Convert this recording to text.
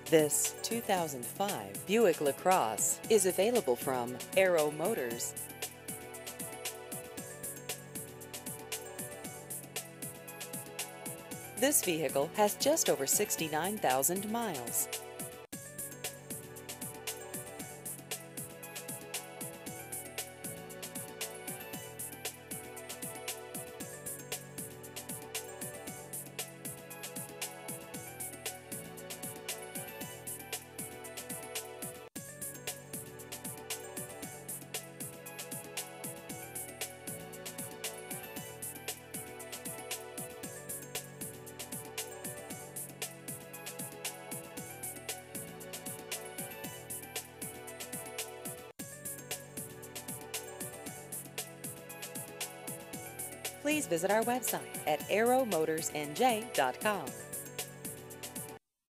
This 2005 Buick LaCrosse is available from Arrow Motors. This vehicle has just over 69,000 miles. Please visit our website at arrowmotorsnj.com.